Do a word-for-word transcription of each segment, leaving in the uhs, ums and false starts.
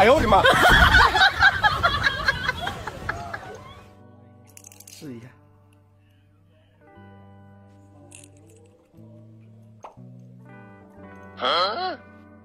哎呦我的妈！试一下。啊？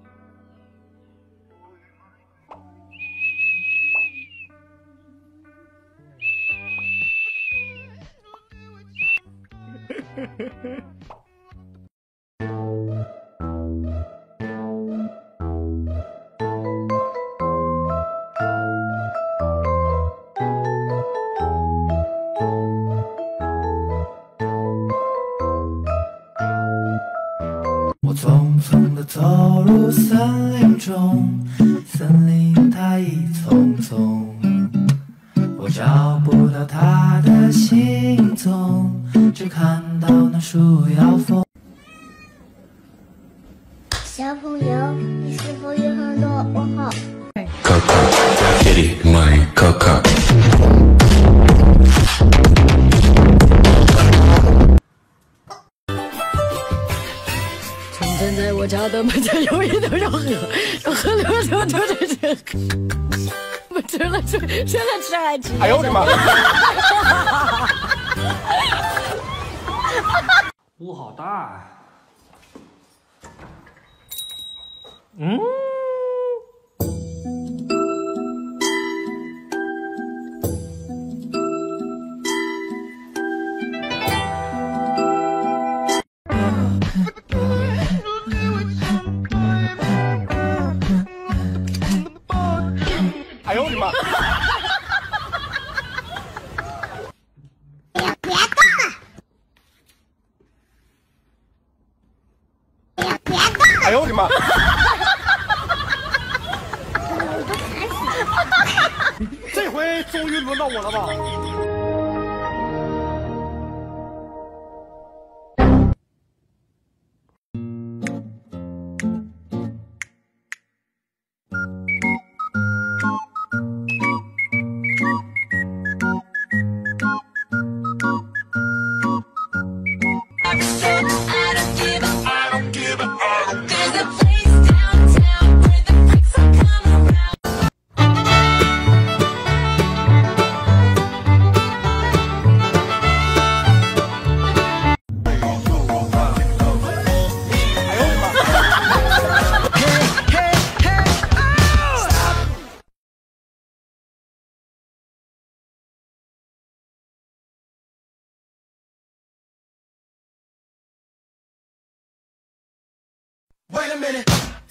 我匆匆地走入森林中，森林它一丛丛，我找不到它的行踪，只看到那树摇风。 小朋友，你是否有很多问号？ 卡卡 ，Kitty my 卡卡。 现在我家的门前有一条小河，小河流流就在这。我吃了吃，现在吃还吃。 哎呦我的妈！ 雾好大啊！嗯。 哎呦我的妈！ 别别动了！别别动了！ 哎呦我的妈！这回终于轮到我了吧？Wait a minute.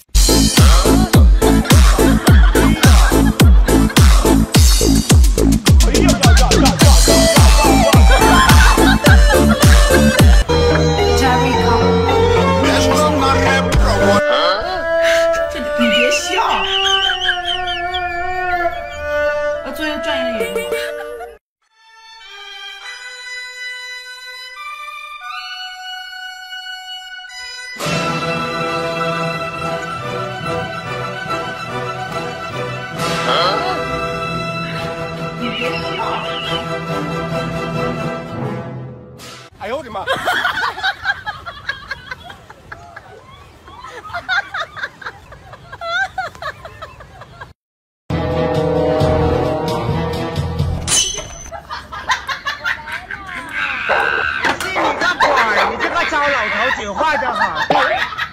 你别笑，要做一个专业的演员。你别笑。 哎呦我的妈！ 你这个鬼，你这个糟老头子坏得很。